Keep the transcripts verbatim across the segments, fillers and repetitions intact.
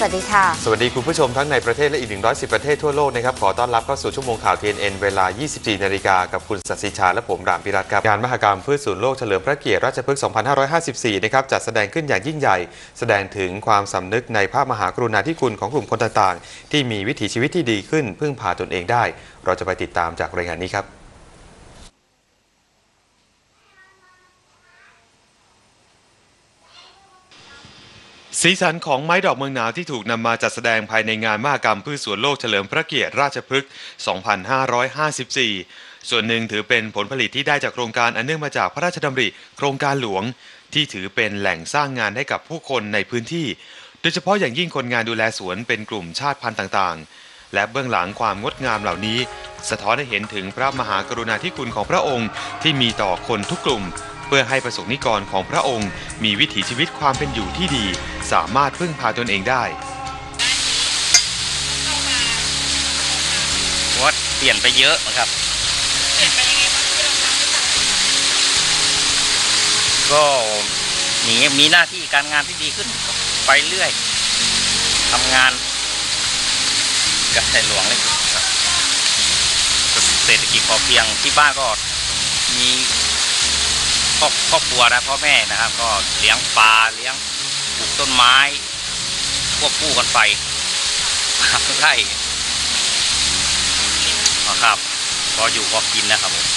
วัสดีค่ะสวัสดีคุณผู้ชมทั้งในประเทศและอีกหนึ่งร้อยสิบประเทศทั่วโลกนะครับขอต้อนรับเข้าสู่ชั่วโมงข่าว ที เอ็น เอ็น เวลา ยี่สิบสี่ นาฬิกากับคุณศศิชาและผมรามพิรัตน์ครับงานมหกรรมพืชศูนย์โลกเฉลิมพระเกียรติราชพฤกษ์ สองพันห้าร้อยห้าสิบสี่ นะครับจัดแสดงขึ้นอย่างยิ่งใหญ่แสดงถึงความสำนึกในพระมหากรุณาธิคุณของกลุ่มคนต่างๆที่มีวิถีชีวิตที่ดีขึ้นพึ่งพาตนเองได้เราจะไปติดตามจากรายงานนี้ครับสีสันของไม้ดอกเมืองหนาวที่ถูกนำมาจัดแสดงภายในงานมหกรรมพืชสวนโลกเฉลิมพระเกียรติราชพฤกษ์ สองพันห้าร้อยห้าสิบสี่ ส่วนหนึ่งถือเป็นผลผลิตที่ได้จากโครงการอันเนื่องมาจากพระราชดำริโครงการหลวงที่ถือเป็นแหล่งสร้างงานให้กับผู้คนในพื้นที่โดยเฉพาะอย่างยิ่งคนงานดูแลสวนเป็นกลุ่มชาติพันธุ์ต่างๆและเบื้องหลังความงดงามเหล่านี้สะท้อนให้เห็นถึงพระมหากรุณาธิคุณของพระองค์ที่มีต่อคนทุกกลุ่มเพื่อให้ประสบนิกรของพระองค์มีวิถีชีวิตความเป็นอยู่ที่ดีสามารถพึ่งพาตนเองได้วัดเปลี่ยนไปเยอะนะครับก็มีมีหน้าที่การงานที่ดีขึ้นไปเรื่อยทำงานกับในหลวงเลยครับเศรษฐกิจพอเพียงที่บ้านก็มีครอบครอบครัวนะพ่อแม่นะครับก็เลี้ยงปลาเลี้ยงปลูกต้นไม้ควบคู่กันไปใช่ครับพออยู่พอกินนะครับผม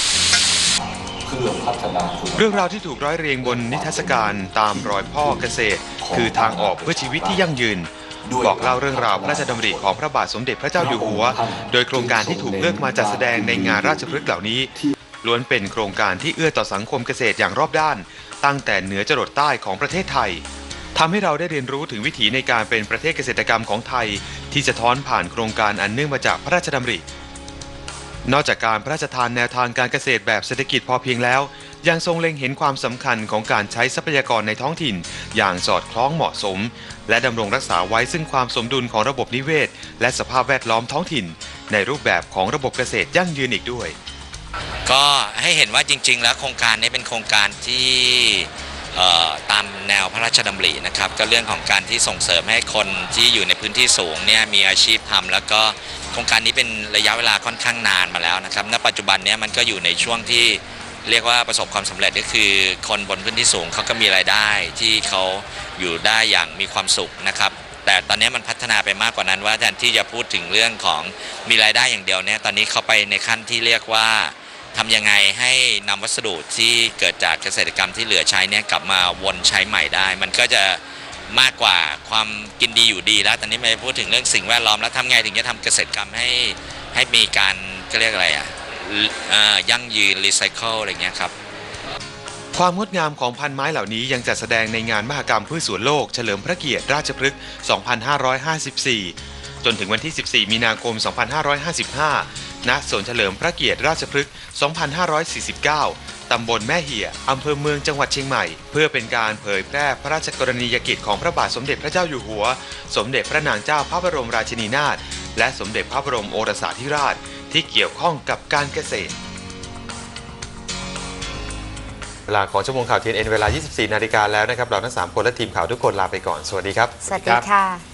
เรื่องราวที่ถูกร้อยเรียงบนนิทรรศการตามรอยพ่อเกษตรคือทางออกเพื่อชีวิตที่ยั่งยืนบอกเล่าเรื่องราวพระราชดำริของพระบาทสมเด็จพระเจ้าอยู่หัวโดยโครงการที่ถูกเลือกมาจัดแสดงในงานราชพฤกษ์เหล่านี้ล้วนเป็นโครงการที่เอื้อต่อสังคมเกษตรอย่างรอบด้านตั้งแต่เหนือจรดใต้ของประเทศไทยทำให้เราได้เรียนรู้ถึงวิถีในการเป็นประเทศเกษตรกรรมของไทยที่สะท้อนผ่านโครงการอันเนื่องมาจากพระราชดำรินอกจากการพระราชทานแนวทางการเกษตรแบบเศรษฐกิจพอเพียงแล้วยังทรงเล็งเห็นความสำคัญของการใช้ทรัพยากรในท้องถิ่นอย่างสอดคล้องเหมาะสมและดำรงรักษาไว้ซึ่งความสมดุลของระบบนิเวศและสภาพแวดล้อมท้องถิ่นในรูปแบบของระบบเกษตรยั่งยืนอีกด้วยก็ให้เห็นว่าจริงๆแล้วโครงการนี้เป็นโครงการที่ตามแนวพระราชดำรินะครับก็เรื่องของการที่ส่งเสริมให้คนที่อยู่ในพื้นที่สูงเนี่ยมีอาชีพทำแล้วก็โครงการนี้เป็นระยะเวลาค่อนข้างนานมาแล้วนะครับณปัจจุบันนี้มันก็อยู่ในช่วงที่เรียกว่าประสบความสำเร็จก็คือคนบนพื้นที่สูงเขาก็มีรายได้ที่เขาอยู่ได้อย่างมีความสุขนะครับแต่ตอนนี้มันพัฒนาไปมากกว่านั้นว่าแทนที่จะพูดถึงเรื่องของมีรายได้อย่างเดียวเนี่ยตอนนี้เขาไปในขั้นที่เรียกว่าทำยังไงให้นำวัสดุที่เกิดจากเกษตรกรรมที่เหลือใช้เนี่ยกลับมาวนใช้ใหม่ได้มันก็จะมากกว่าความกินดีอยู่ดีแล้วตอนนี้ไม่พูดถึงเรื่องสิ่งแวดล้อมแล้วทำไงถึงจะทำเกษตรกรรมให้ให้มีการก็เรียกอะไรอ่ะยั่งยืนรีไซเคิลอะไรเงี้ยครับความงดงามของพันไม้เหล่านี้ยังจัดแสดงในงานมหกรรมพืชสวนโลกเฉลิมพระเกียรติราชพฤกษ์ สองพันห้าร้อยห้าสิบสี่ จนถึงวันที่ สิบสี่ มีนาคม สองพันห้าร้อยห้าสิบห้า ณ สวนเฉลิมพระเกียรติราชพฤกษ์ สองพันห้าร้อยสี่สิบเก้า ตำบลแม่เหี่ยอำเภอเมืองจังหวัดเชียงใหม่เพื่อเป็นการเผยแพร่พระราชกรณียกิจของพระบาทสมเด็จพระเจ้าอยู่หัวสมเด็จพระนางเจ้าพระบรมราชินีนาถและสมเด็จพระบรมโอรสาธิราชที่เกี่ยวข้องกับการเกษตรเวลาของชั่วโมงข่าว ที เอ็น เอ็น เวลา ยี่สิบสี่ นาฬิกาแล้วนะครับเราทั้งสามคนและทีมข่าวทุกคนลาไปก่อนสวัสดีครับสวัสดีค่ะ